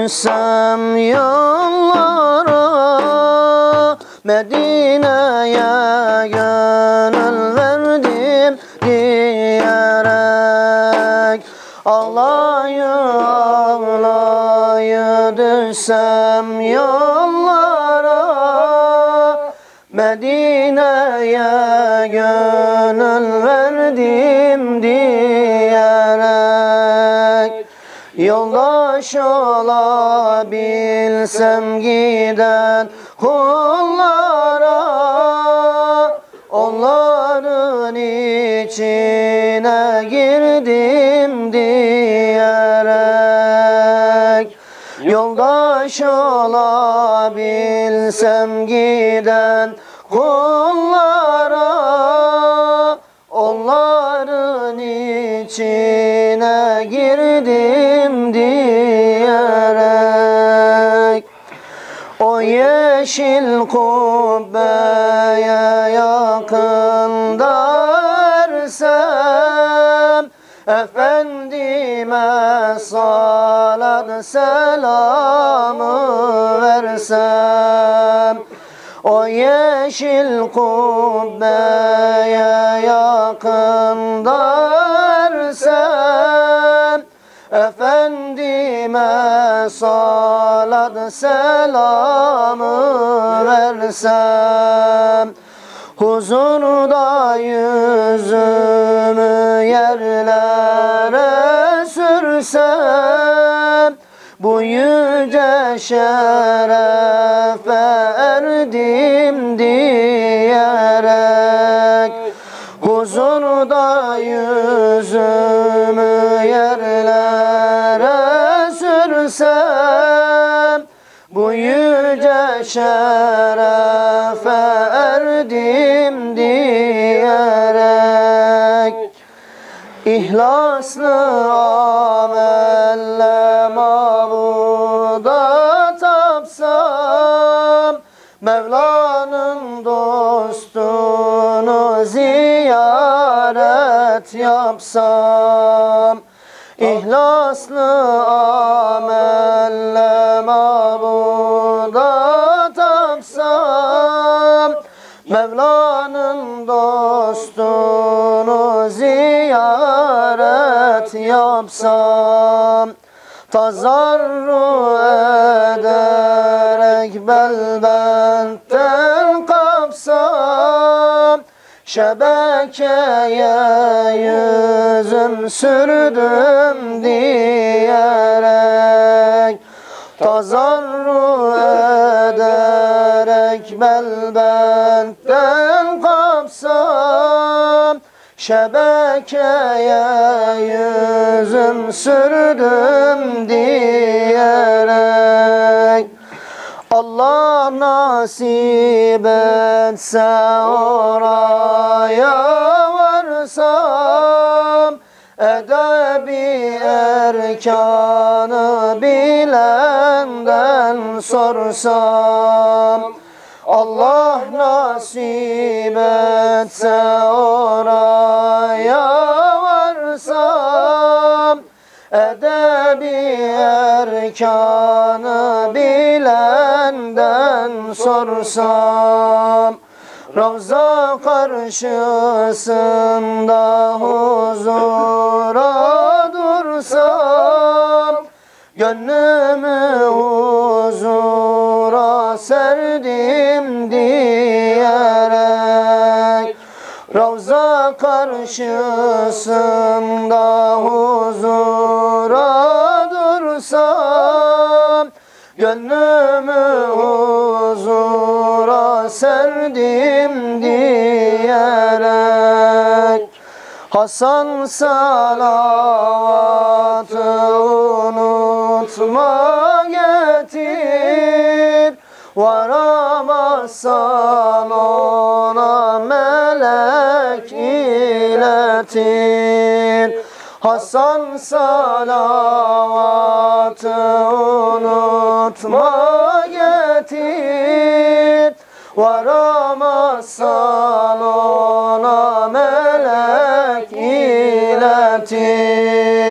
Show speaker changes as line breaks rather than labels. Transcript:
düşsem yollara, Medine'ye gönül verdim diyerek. Ağlayı ağlayı düşsem yollara, Medine'ye gönül verdim diyerek. Yoldaş olabilsem giden kullara, onların içine girdim diyerek. Yoldaş olabilsem giden kullara, onların içine girdim diyerek. O yeşil kubbeye yakın dersem, Efendime salat selamı versem. O yeşil kubbeye yakın dersem, Efendime salat selamı versem. Huzurda yüzümü yerlere sürsem, bu yüce şerefe erdim diyerek. Huzurda yüzümü yerlere sürsem, bu yüce şerefe erdim diyerek. İhlaslı amelle mabuda tapsam, Mevla'nın dostunu ziyaret yapsam. İhlaslı amelle mabuda tapsam, Mevla'nın dostunu ziyaret yapsam. Tazarru ederek belbentten kapsam, şebekeye yüzüm sürdüm diyerek. Tazarru ederek belbentten kapsam, şebekeye yüzüm sürdüm diyerek. Allah nasip etse oraya varsam, edebi erkanı bilenden sorsam. Allah nasip etse oraya varsam, edebi erkanı bilenden sorsam. Ravza karşısında huzura dursam, gönlümü huzura serdim diyerek. Ravza karşısında huzura dursam, gönlümü huzura serdim diyerek. Hasan salavatı unutma getir, varamazsan ona melek iletir. Hasan salavatı unutma getir, varamazsan ona melek iletir.